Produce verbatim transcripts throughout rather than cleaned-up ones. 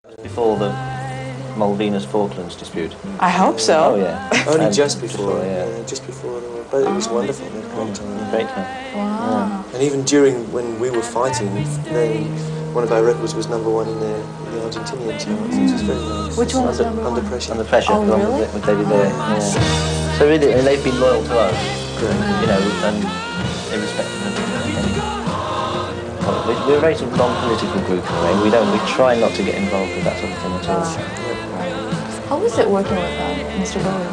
Before the Malvinas-Falklands dispute. I hope so. Oh yeah. Only And just before, before, yeah. yeah, just before the war. But it was wonderful. It was a great time. Great time. Wow. Yeah. And even during when we were fighting, then one of our records was number one in the, in the Argentinian charts, which was very nice. Which one was under, number under one? pressure. Under pressure. Oh, the one really? with, with David Bowie. Yeah. So really, and they've been loyal to us. Great. You know, and irrespective of anything. Well, we- we're a very sort of non-political group in a way. We don't. We try not to get involved with that sort of thing at all. How was it working with um, Mister Bowie?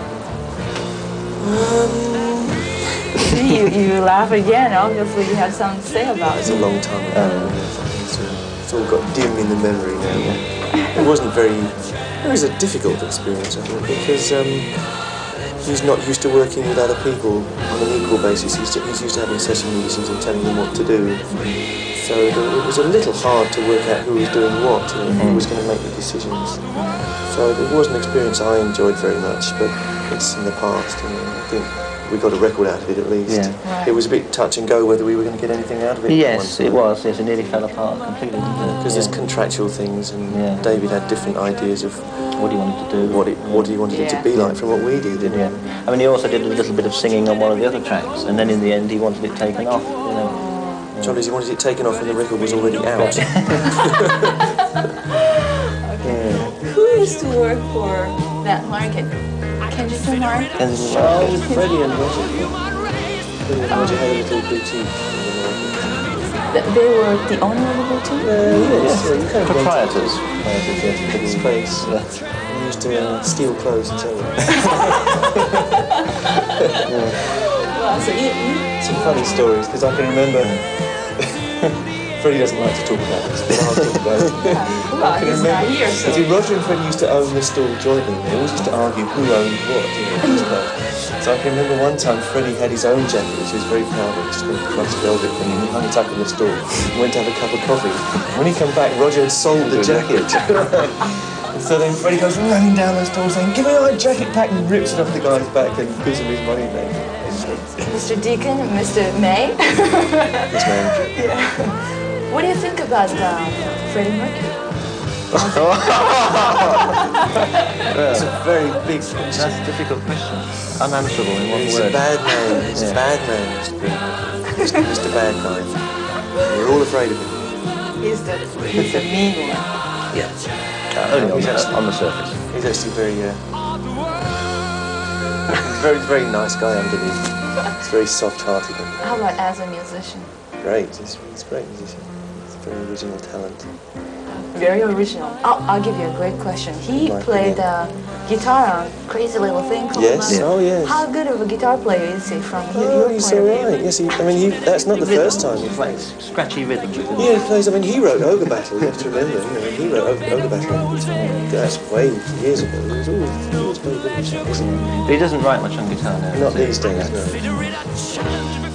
Um, you, you laugh again. Obviously, you had something to say about It's it. a long time ago. Um, it's, uh, it's all got dim in the memory now. It wasn't very... It was a difficult experience, I think, because um, he's not used to working with other people on an equal basis. He's, he's used to having session musicians and telling them what to do. So it was a little hard to work out who was doing what, you know, who was going to make the decisions. So it was an experience I enjoyed very much, but it's in the past. You know, I think we got a record out of it at least. Yeah. Right. It was a bit touch and go whether we were going to get anything out of it. Yes, it was. Yes, it nearly fell apart completely, didn't it? Because Yeah. there's contractual things, and Yeah. David had different ideas of What he wanted to do. what it, what he wanted it to Yeah. be like from what we did. didn't Yeah. he? I mean, he also did a little bit of singing on one of the other tracks, and then in the end, he wanted it taken off. You know. Trouble is, he wanted it taken off when the record was already out. Who used to work for that market? Kensington Market? And Well, with Freddie and Roger. Freddie and Roger had a little boutique. Th- They were the owner of the boutique? Uh, yes, yeah, you kind of proprietors. rented yeah, big space. Yeah. We used to uh, steal clothes and sell them. Wow, so you, you Some funny stories, because I can remember... Freddie doesn't like to talk about this, but I'll talk about it. well, I can he's remember. not here, You so... see, Roger and Freddie used to own the stall jointly. They always used to argue who owned what, you know, in his club. So I can remember one time Freddie had his own jacket, which he was very proud of, just called crushed velvet thing, and he hung it up in the stall. Went to have a cup of coffee. When he came back, Roger had sold the jacket. And so then Freddie goes running down the stall saying, "Give me my jacket back," and rips it off the guy's back and gives him his money back. Mister Deacon and Mister May? His name. Yeah. What do you think about um, Freddie Mercury? It's a very big question. That's a difficult question. Unanswerable in one He's word. a bad man. He's Yeah. a bad man, Mister Mister Mister Bad Guy. We're all afraid of him. He's the, he's the mean one. Yes. Uh, only on, the, on the surface. He's actually very, uh, he's a very, very nice guy underneath. He's very soft-hearted. How about as a musician? Great. He's, he's a great musician. He's a very original talent. Very original. I'll, I'll give you a great question. He My played opinion. uh, guitar on Crazy Little Thing called Yes. Love. Oh, yes. How good of a guitar player is he from your, Oh, your he's point all of view? right. Yes, he, I mean, he, that's not the first time he played. Like scratchy rhythms. Yeah, he plays. I mean, he wrote Ogre Battle. You have to remember. You know, he wrote Ogre, Ogre Battle on guitar. That's way years ago. He was always, he always played good guitar, wasn't he? But he doesn't write much on guitar now. Not does he? these days, no.